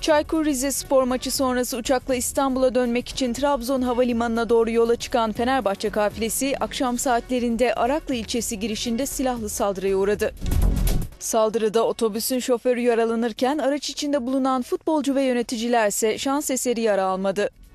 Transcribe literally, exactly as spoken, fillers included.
Çaykur Rizespor maçı sonrası uçakla İstanbul'a dönmek için Trabzon Havalimanı'na doğru yola çıkan Fenerbahçe kafilesi akşam saatlerinde Araklı ilçesi girişinde silahlı saldırıya uğradı. Saldırıda otobüsün şoförü yaralanırken araç içinde bulunan futbolcu ve yöneticiler ise şans eseri yara almadı.